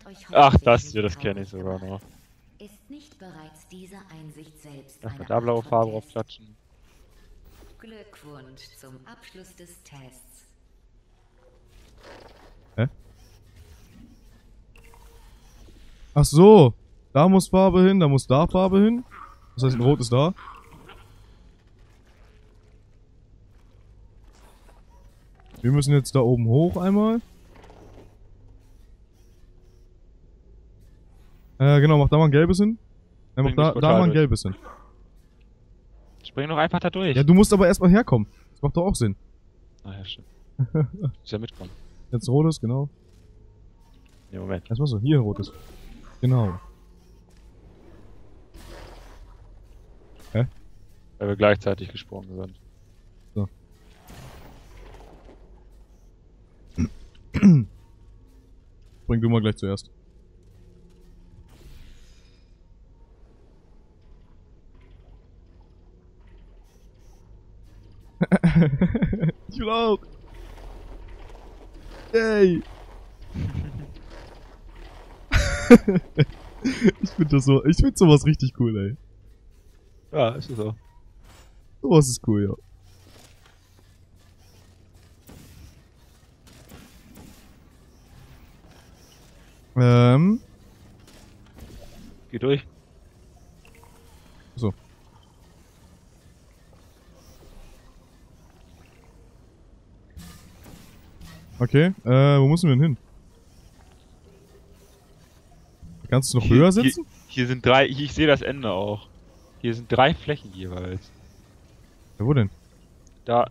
euch Ach, hoffentlich das nicht hier, das traurig kenne ich sogar gemacht. noch. Ist nicht bereits diese Einsicht selbst Erstmal eine da Art blaue von Farbe Test? draufklatschen. Glückwunsch zum Abschluss des Tests. Hä? Ach so. Da muss Farbe hin, da muss da Farbe hin. Das heißt, ein Rot ist da. Wir müssen jetzt da oben hoch einmal. Genau, mach da mal ein gelbes hin. Mach Bring durchs da mal Portal ein durch. gelbes hin. Spring doch einfach da durch. Ja, du musst aber erstmal herkommen. Das macht doch auch Sinn. Ah ja, stimmt. Muss ja mitkommen. Jetzt rotes, genau. Nee, Moment. Erstmal so, hier rotes. Genau. Hä? Weil wir gleichzeitig gesprungen sind. So. Bring du mal gleich zuerst. Ich will auch. Yay. Ich find sowas richtig cool, ey. Ja, ist es so. Sowas ist cool, ja. Geh durch. So. Okay, wo müssen wir denn hin? Kannst du noch höher setzen? Hier sind drei, ich sehe das Ende auch. Hier sind 3 Flächen jeweils. Ja, wo denn? Da.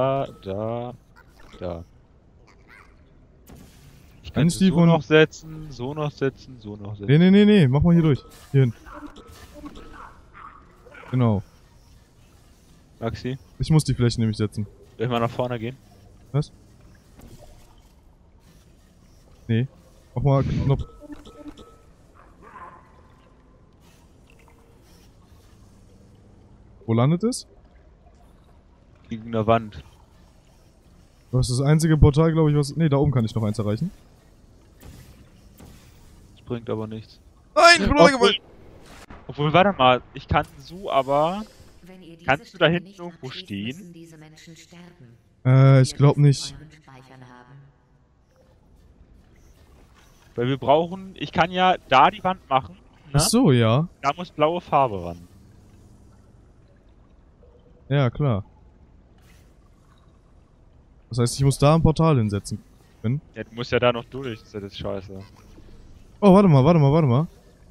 Ich kann Eins die so von- noch setzen, so noch setzen, so noch setzen. Nee, mach mal hier durch. Hier hin. Genau. Maxi, Ich muss die Flächen nämlich setzen. soll ich mal nach vorne gehen? Was? Nee. Mach mal Knopf. Wo landet es? Gegen eine Wand. Das ist das einzige Portal, glaube ich, was... Nee, da oben kann ich noch eins erreichen. Das bringt aber nichts. Nein, ich bin Obwohl, warte mal, ich kann so, aber... Wenn ihr diese Kannst du da Stelle hinten nicht irgendwo abschließt, stehen? müssen diese Menschen sterben. Ich glaube nicht. Euren Speichern haben. Weil wir brauchen... Ich kann ja da die Wand machen. Ne? Ach so, ja. Da muss blaue Farbe ran. Ja, klar. Das heißt, ich muss da ein Portal hinsetzen. Ja, du musst ja da noch durch, das ist ja das Scheiße. Oh, warte mal.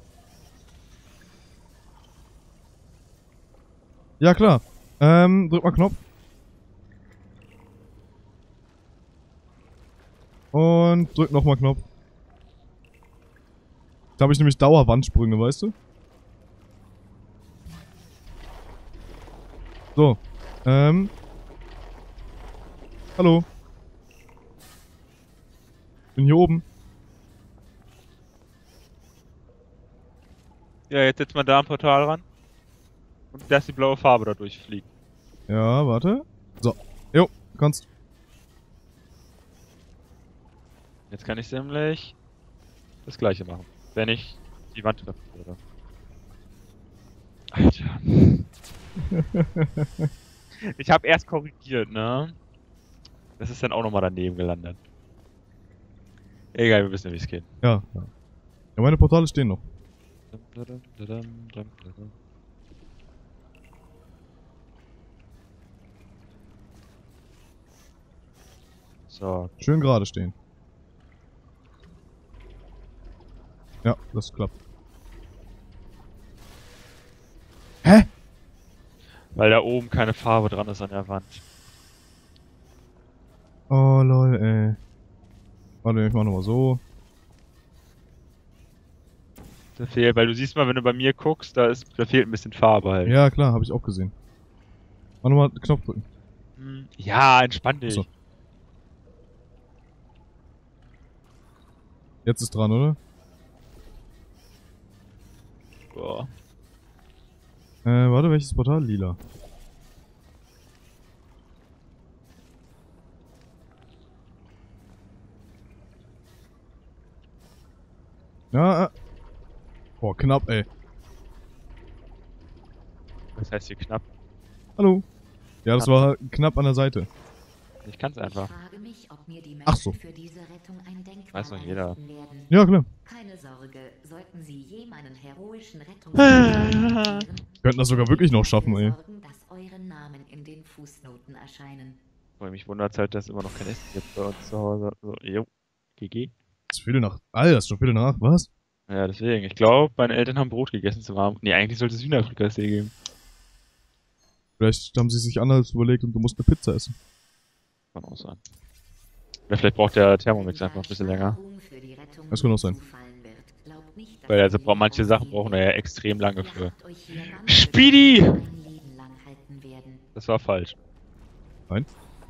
Ja, klar. Drück mal Knopf. Und drück nochmal Knopf. Da habe ich nämlich Dauerwandsprünge, weißt du? So. Hallo. Bin hier oben. Ja, jetzt setzt man da ein Portal ran. Und dass die blaue Farbe da durchfliegt. Ja, warte. So. Jo, kannst. Jetzt kann ich nämlich das gleiche machen. Wenn ich die Wand treffen würde. Alter. Ich habe erst korrigiert, ne? Das ist dann auch nochmal daneben gelandet. Egal, wir wissen ja, wie es geht. Ja. Ja, meine Portale stehen noch. So, Schön gerade stehen. Ja, das klappt. Hä? weil da oben keine Farbe dran ist an der Wand. Oh lol, ey. Warte, ich mach nochmal so. Da fehlt, weil du siehst mal, wenn du bei mir guckst, da fehlt ein bisschen Farbe halt. Ja, klar, habe ich auch gesehen. Mach nochmal Knopf drücken. Ja, entspann dich. Achso. Jetzt ist dran, oder? Boah. Warte, welches Portal? Lila. Ja, boah, knapp, ey. Das heißt hier knapp. Hallo. Ja, das Knapp. war knapp an der Seite. Ich kann's einfach. Ich frage mich, ob mir die Ach so. Menschen für diese Rettung ein Denkmal Weiß doch jeder. errichten werden. Ja, klar. Keine Sorge, sollten Sie je meinen heroischen Wir könnten das sogar wirklich noch schaffen, ey. sorgen, dass eure Namen in den Fußnoten erscheinen. Weil mich wundert halt, dass es immer noch kein Essen gibt bei uns zu Hause. So, jo. GG. Das ist Viertel nach. Alter, das ist schon Viertel nach. Was? Ja, deswegen. Ich glaube, meine Eltern haben Brot gegessen zum Abend. Nee, eigentlich sollte es Hühnerfrikassee geben. Vielleicht haben sie sich anders überlegt und du musst eine Pizza essen. Kann auch sein. Oder vielleicht braucht der Thermomix einfach ein bisschen länger. Das kann auch sein. Weil also manche Sachen brauchen da ja extrem lange für. Speedy! Das war falsch. Nein?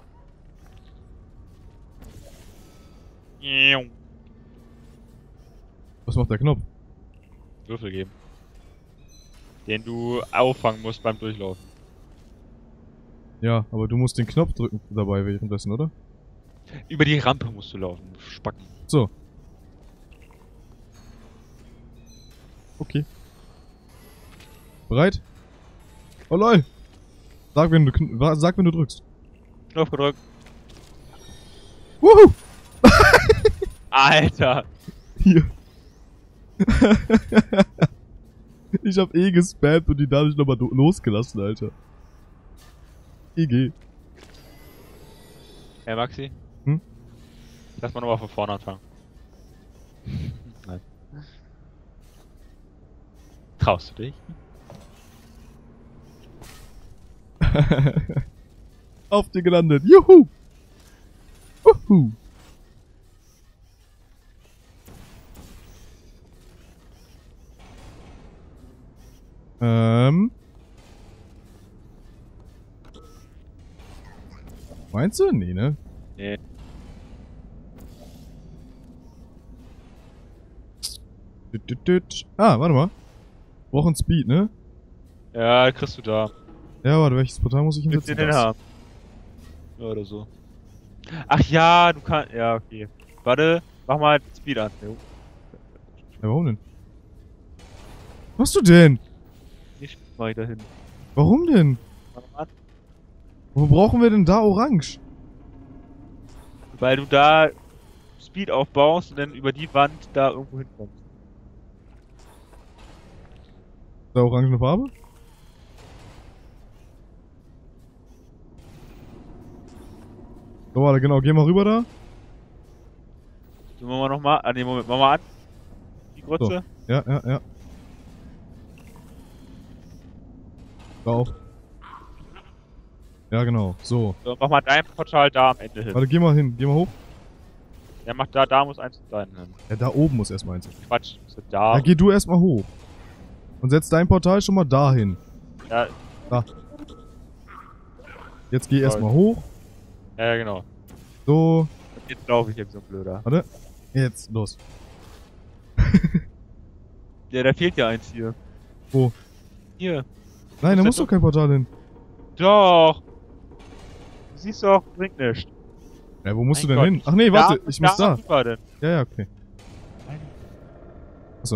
Was macht der Knopf? Würfel geben. Den du auffangen musst beim Durchlaufen. Ja, aber du musst den Knopf drücken dabei währenddessen, oder? Über die Rampe musst du laufen, Spacken. So. Okay. Bereit? Oh lol! Sag, wenn du drückst. Knopf gedrückt. Wuhu! Alter! Hier. Ich hab gespammt und die dadurch nochmal losgelassen, Alter. EG. Hey Maxi? Hm? Lass mal nochmal von vorne anfangen. Nein. Traust du dich? Auf dir gelandet. Juhu! Wuhu! Meinst du? Nee, ne? Nee. Ah, warte mal. Brauchen Speed, ne? Ja, kriegst du da. Ja, warte, welches Portal muss ich Willst du hinsetzen? den haben? Ja, oder so. Ach ja, du kannst. Ja, okay. Warte, mach mal Speed an. Jo. Ja, warum denn? Was hast du denn? Ich mach ich da hin. Warum denn? Mach mal an. Wo brauchen wir denn da Orange? Weil du da Speed aufbaust und dann über die Wand da irgendwo hinkommst. Da orangene Farbe? So, warte, genau, geh mal rüber da. So, machen wir nochmal. Ah, ne, Moment, mach mal an. Die Grütze. So. Ja, ja, ja. Da auch. Ja, genau, so. So, mach mal dein Portal da am Ende hin. Warte, geh mal hin, geh mal hoch. Ja, mach da muss eins sein. Ja, da oben muss erstmal eins. Quatsch, so da. Ja, geh du erstmal hoch. Und setz dein Portal schon mal dahin. Ja, Da. Jetzt geh erstmal hoch. ja, genau. So. Und jetzt laufe ich eben so ein Blöder. Warte. Jetzt, los. Ja, da fehlt ja eins hier. Wo? Hier. Nein, da Ist muss das doch kein Portal hin. Doch. Du siehst doch, bringt nichts. Ja, wo musst Mein du denn Gott, hin? Ach nee, warte, da, ich muss da. Wie war denn? Ja, ja, okay. Achso.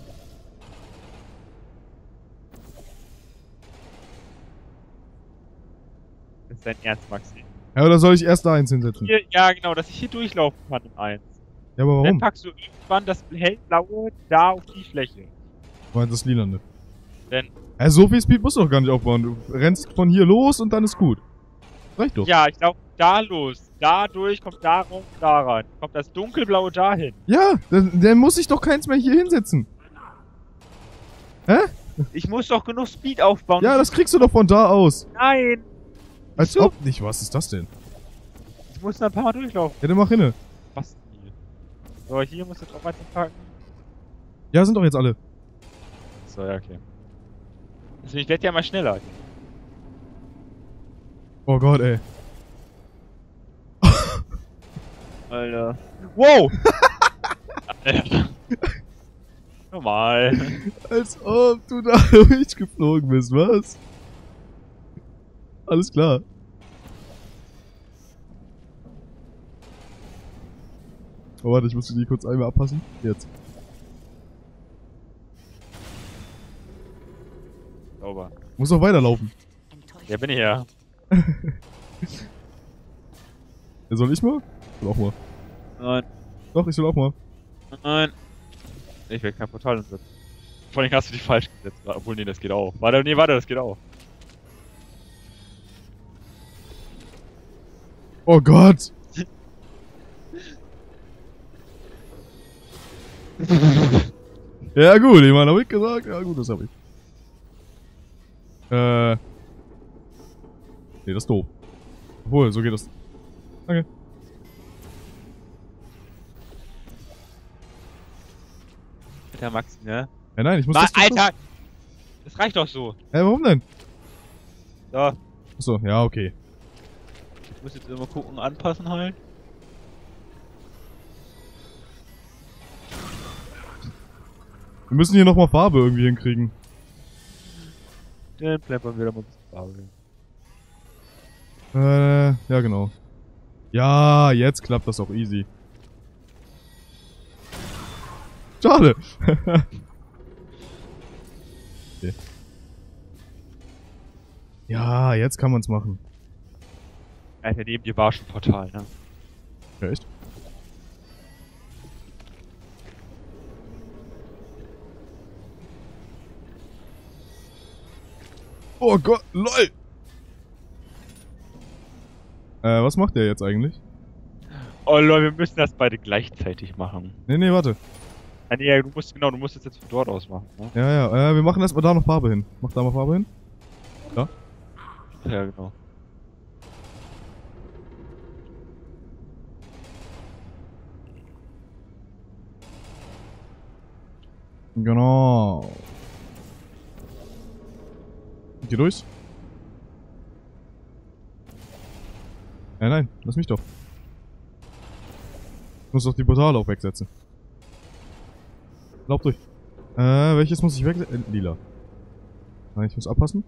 Das ist dein Ernst, Maxi. Ja, oder soll ich erst da eins hinsetzen? Hier, ja, genau, dass ich hier durchlaufen kann in eins. Ja, aber Dann warum? packst du irgendwann das hellblaue da auf die Fläche. Du meinst das Lilane. Denn, Ja, so viel Speed musst du doch gar nicht aufbauen. Du rennst von hier los und dann ist gut. Reicht doch. ja, ich laufe da los. Dadurch kommt da rum, da rein. Kommt das dunkelblaue dahin. Ja, dann muss ich doch keins mehr hier hinsetzen. Hä? Ich muss doch genug Speed aufbauen. Ja, das kriegst du doch von da aus. Nein! Als Wieso? ob nicht. Was ist das denn? Ich muss da ein paar Mal durchlaufen. Ja, dann mach hinne. Was hier? So, hier muss jetzt auch weiter packen. Ja, sind doch jetzt alle. So, ja, okay. Deswegen, ich werde ja mal schneller. Oh Gott, ey. Alter. Wow! Alter. Normal. Als ob du da durchgeflogen bist, was? Alles klar. Oh, warte, ich muss die kurz einmal abpassen. Jetzt. Sauber. Muss auch weiterlaufen. Ja, bin ich ja. Ja, soll ich mal? Ich will auch mal. Nein. Doch, ich will auch mal. Nein. Ich will kein Portal umsetzen. Vor allem hast du die falsch gesetzt. Obwohl, nee, das geht auch. Warte, nee, warte, das geht auch. Oh Gott! Ja gut, ich meine, hab ich gesagt? Ja gut, das hab ich. Nee, das ist doof. Obwohl, so geht das. Okay. Alter, Max, ne? Ja, nein, ich muss das... Alter! Das reicht doch so. Warum denn? So. Achso, ja, okay. Ich muss jetzt immer gucken, anpassen halt. Wir müssen hier nochmal Farbe irgendwie hinkriegen. Dann plempern wir da mal ein bisschen Farbe. Ja, genau. Ja, jetzt klappt das auch easy. Schade. Okay. Ja, jetzt kann man's machen. Alter, neben dir war schon Portal, ne? Ja, echt? Oh Gott, LOL! Was macht der jetzt eigentlich? Oh lol, wir müssen das beide gleichzeitig machen. Nee, warte. Ah, nee, du musst es jetzt von dort aus machen, ne? Ja, wir machen erstmal da noch Farbe hin. Mach da mal Farbe hin. Da. Ja, genau. Genau. Geh durch. Nein, lass mich doch. Ich muss doch die Portale auch wegsetzen. Lauf durch. Welches muss ich wegsetzen? Lila. Nein, ich muss abpassen.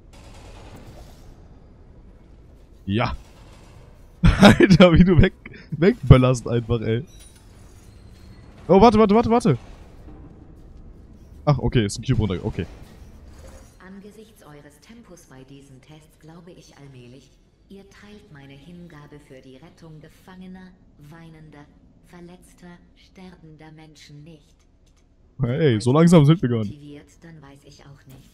Ja. Alter, wie du wegböllerst einfach, ey. Oh, warte. Ach, okay, ist ein Cube runter. Okay. Angesichts eures Tempos bei diesen Tests glaube ich allmählich, ihr teilt meine Hingabe für die Rettung gefangener, weinender, verletzter, sterbender Menschen nicht. Hey, so langsam sind wir gar nicht. Motiviert, dann weiß ich auch nicht.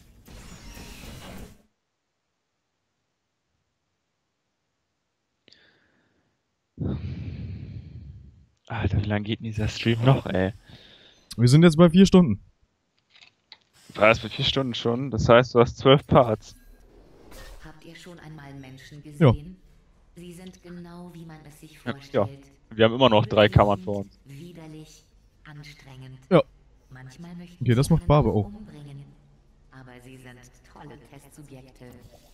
Alter, wie lange geht denn dieser Stream noch, ey? Wir sind jetzt bei 4 Stunden. Was, bei 4 Stunden schon? Das heißt, du hast 12 Parts. Habt ihr schon einmal Menschen gesehen? Ja. Sie sind genau wie man es sich vorstellt. Ja. Wir haben immer noch 3 Kammern vor uns. Widerlich, anstrengend. Ja. Manchmal möchten okay, das macht Barbe auch. Umbringen, aber sie sind tolle Testsubjekte.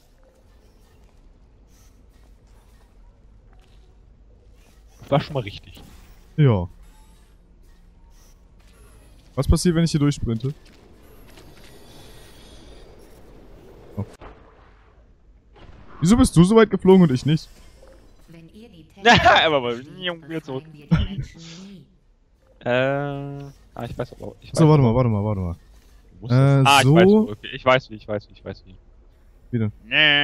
War schon mal richtig. Ja. Was passiert, wenn ich hier durchsprinte? Oh. Wieso bist du so weit geflogen und ich nicht? Wenn ihr die aber mal wieder zurück. Ich weiß aber auch. So, warte mal. So. Ich weiß wie. Wie denn?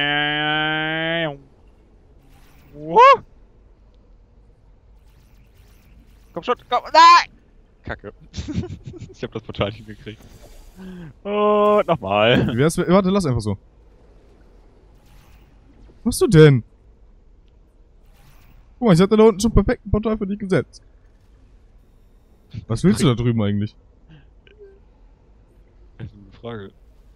Komm schon, komm, nein! Kacke. Ich hab das Portal nicht gekriegt. Und nochmal. Wie wär's, warte, lass einfach so. Was machst du denn? Guck mal, ich hatte da unten schon perfekten Portal für dich gesetzt. Was willst du da drüben eigentlich? Das ist eine Frage.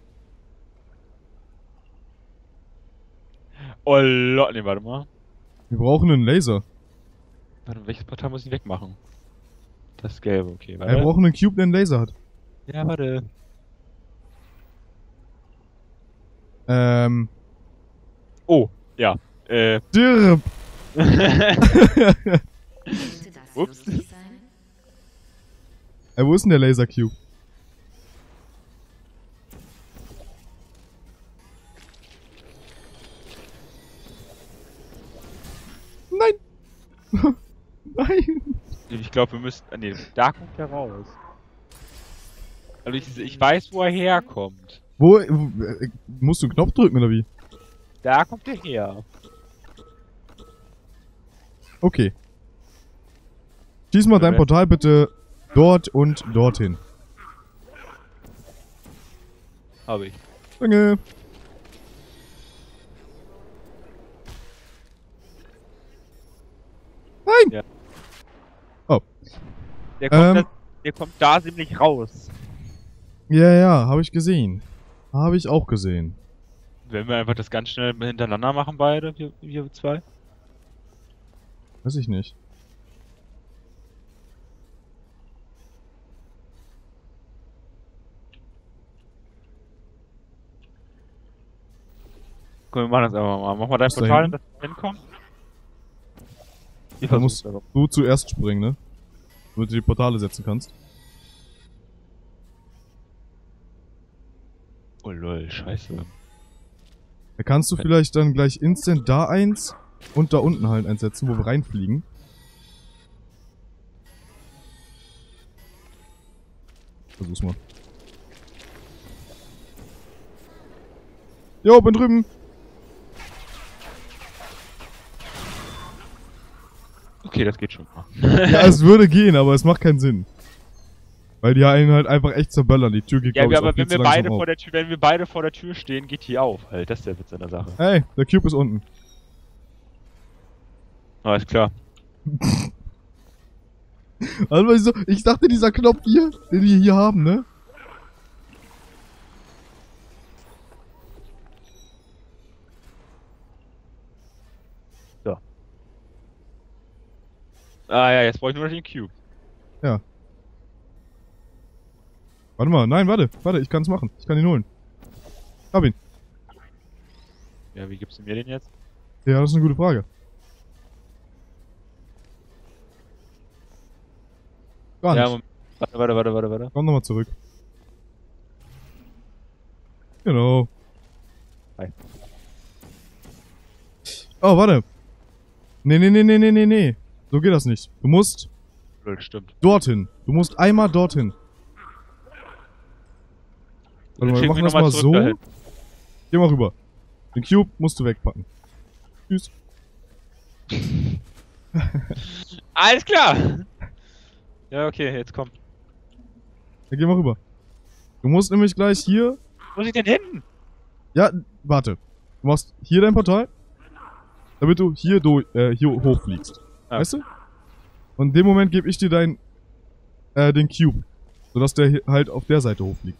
Oh Lord, nee, warte mal. Wir brauchen einen Laser. Warte, welches Portal muss ich wegmachen? Das gelbe, okay, warte. Wir brauchen einen Cube, der einen Laser hat. Ja, warte. Oh, ja. Dirb! Ups. Wo ist denn der Laser Cube? Nein! Nein! Ich glaube, wir müssen... Nee, da kommt er raus. Also ich weiß, wo er herkommt. Musst du einen Knopf drücken oder wie? Da kommt der her. Okay. Schieß mal dein Portal bitte dort und dorthin. Habe ich. Danke. Nein! Ja. Oh. Der kommt da ziemlich raus. Ja, habe ich gesehen. Habe ich auch gesehen. Wenn wir einfach das ganz schnell hintereinander machen, beide, wir zwei. Weiß ich nicht. Komm, wir machen das einfach mal. Mach mal dein Bis Portal, dahin. dass wir hinkommen. Da musst du zuerst springen, ne? Damit du die Portale setzen kannst. Oh lol, scheiße. Da kannst du vielleicht dann gleich instant da eins und da unten halt einsetzen, wo wir reinfliegen. Versuch's mal. Jo, bin drüben. Okay, das geht schon mal. Ja, es würde gehen, aber es macht keinen Sinn. Weil die einen halt einfach echt zerböllern. Die Tür geht, Ja, glaub ich, aber auch viel wenn zu wir langsam beide auf. vor der Tür, wenn wir beide vor der Tür stehen, geht die auf. Halt, das ist der Witz an der Sache. Hey, der Cube ist unten. Alles klar. Also, ich dachte, dieser Knopf hier, den wir hier haben, ne? So. Ah ja, jetzt brauche ich nur noch den Cube. Ja. Warte mal, nein, warte, ich kann's machen. Ich kann ihn holen. Hab ihn. Ja, wie gibst du mir den jetzt? Ja, das ist eine gute Frage. Gar nicht. Ja, Moment. Warte. Komm nochmal zurück. Genau. Hi. Oh, warte. Nee. So geht das nicht. Du musst Lol, stimmt. dorthin. Du musst einmal dorthin. Warte mal, wir machen das mal so. Dahin. Geh mal rüber. Den Cube musst du wegpacken. Tschüss. Alles klar! Ja, okay, jetzt komm. Ja, geh mal rüber. Du musst nämlich gleich hier... Wo muss ich denn hin? Ja, warte. Du machst hier dein Portal, damit du hier, hier hochfliegst. Ah. Weißt du? Und in dem Moment gebe ich dir den Cube. Sodass der hier halt auf der Seite hochfliegt.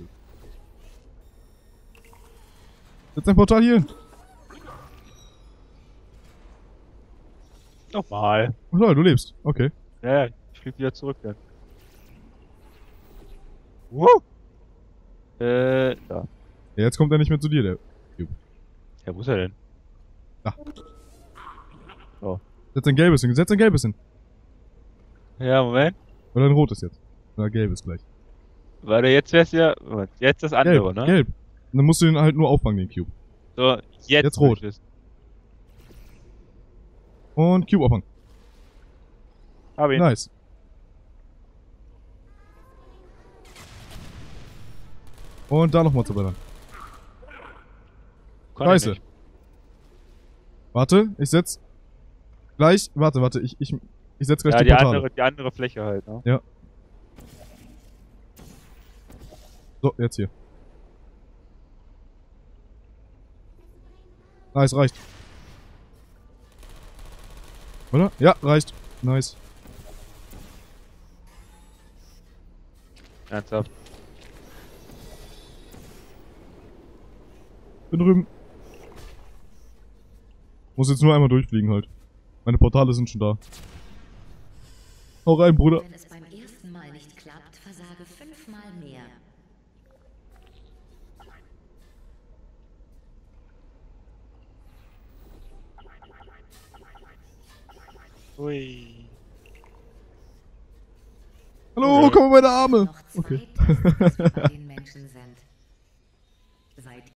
Setz dein Portal hier hin. Nochmal. Ach lol, du lebst. Okay. Ja, ich flieg wieder zurück dann. Wow! Da. Ja, jetzt kommt er nicht mehr zu dir, der Cube. Ja, wo ist er denn? Da. So. Setz ein gelbes hin. Setz ein gelbes hin. Ja, Moment. Oder ein rotes jetzt. Oder gelbes gleich. Warte, jetzt wär's ja. Moment, jetzt das andere, Gelb, ne? gelb. Und dann musst du den halt nur auffangen, den Cube. So, Jetzt rot. will ich das. Und Cube auffangen. Hab ihn. Nice. Und da nochmal zu ballern. Konnte ich Scheiße. nicht. Warte, ich setz gleich. Warte, ich setz gleich Ja, die Portale. die andere Fläche halt, ne? Ja. So, jetzt hier. Nice, reicht. Oder? Ja, reicht. Nice. Ernsthaft. Bin drüben. Muss jetzt nur einmal durchfliegen halt. Meine Portale sind schon da. Hau rein, Bruder. Wenn es beim ersten Mal nicht klappt, versage 5-mal mehr. Ui. Hallo, komm in meine Arme. Noch zwei Okay. Tests, bis wir bei den Menschen sind. Seid